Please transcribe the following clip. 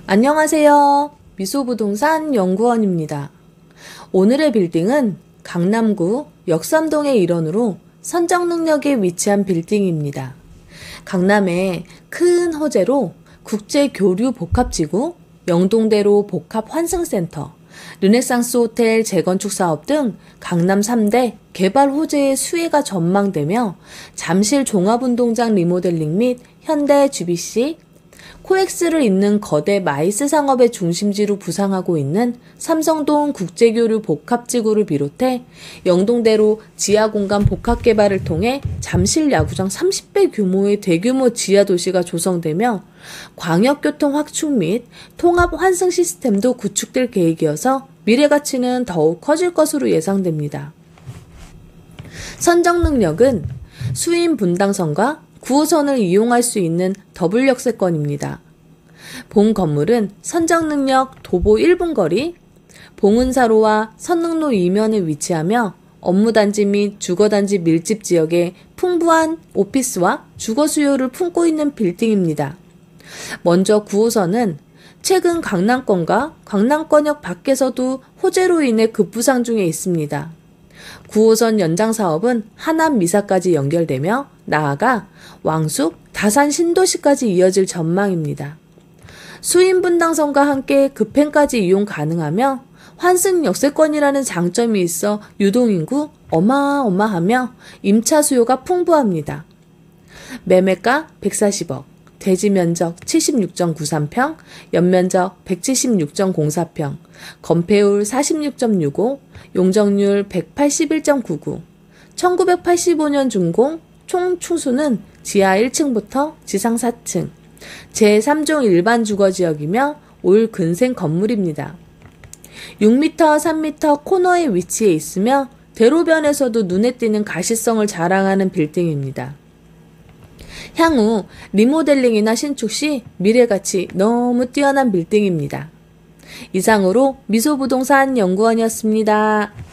안녕하세요. 미소부동산 연구원입니다. 오늘의 빌딩은 강남구 역삼동의 일원으로 선정능력에 위치한 빌딩입니다. 강남의 큰 호재로 국제교류 복합지구, 영동대로 복합환승센터, 르네상스 호텔 재건축 사업 등 강남 3대 개발 호재의 수혜가 전망되며 잠실 종합운동장 리모델링 및 현대 GBC, 코엑스를 잇는 거대 마이스 상업의 중심지로 부상하고 있는 삼성동 국제교류 복합지구를 비롯해 영동대로 지하공간 복합개발을 통해 잠실 야구장 30배 규모의 대규모 지하도시가 조성되며 광역교통 확충 및 통합 환승 시스템도 구축될 계획이어서 미래 가치는 더욱 커질 것으로 예상됩니다. 선정 능력은 수인 분당선과 9호선을 이용할 수 있는 더블 역세권입니다. 본 건물은 선정 능력 도보 1분 거리, 봉은사로와 선릉로 이면에 위치하며 업무단지 및 주거단지 밀집 지역에 풍부한 오피스와 주거 수요를 품고 있는 빌딩입니다. 먼저 9호선은 최근 강남권과 강남권역 밖에서도 호재로 인해 급부상 중에 있습니다. 9호선 연장 사업은 하남 미사까지 연결되며 나아가 왕숙, 다산 신도시까지 이어질 전망입니다. 수인분당선과 함께 급행까지 이용 가능하며 환승 역세권이라는 장점이 있어 유동인구 어마어마하며 임차 수요가 풍부합니다. 매매가 140억, 대지 면적 76.93평, 연면적 176.04평, 건폐율 46.65, 용적률 181.99, 1985년 준공, 총 충수는 지하 1층부터 지상 4층, 제3종 일반 주거지역이며 올 근생 건물입니다. 6m, 3m 코너에 위치해 있으며 대로변에서도 눈에 띄는 가시성을 자랑하는 빌딩입니다. 향후 리모델링이나 신축 시 미래가치 너무 뛰어난 빌딩입니다. 이상으로 미소부동산 연구원이었습니다.